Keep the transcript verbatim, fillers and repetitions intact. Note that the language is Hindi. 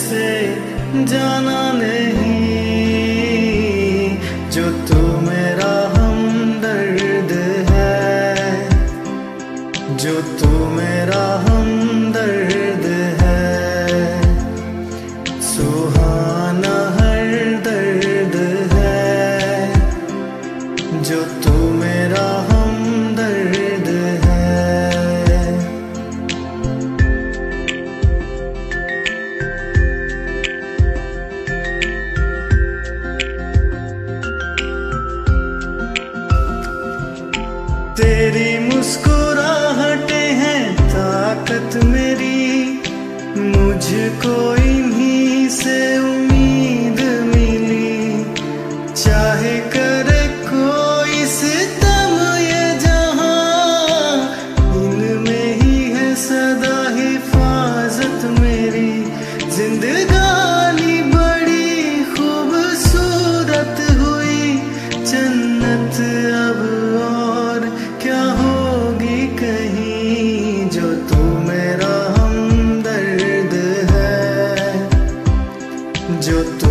से जाना नहीं, जो तू मेरा हमदर्द है, जो तू मेरा हमदर्द है। सुहाना हर दर्द है, जो तू मेरा हमदर्द है। तेरी मुस्कुराहटें हैं ताकत मेरी, मुझको इन्हीं से उम्मीद मिली। चाहे करे कोई सितम ये जहां, इनमें ही है सदा हिफाजत मेरी। जिंदगानी बड़ी खूबसूरत हुई, जन्नत अब और क्या होगी कहीं, जो तू मेरा हमदर्द है, जो तू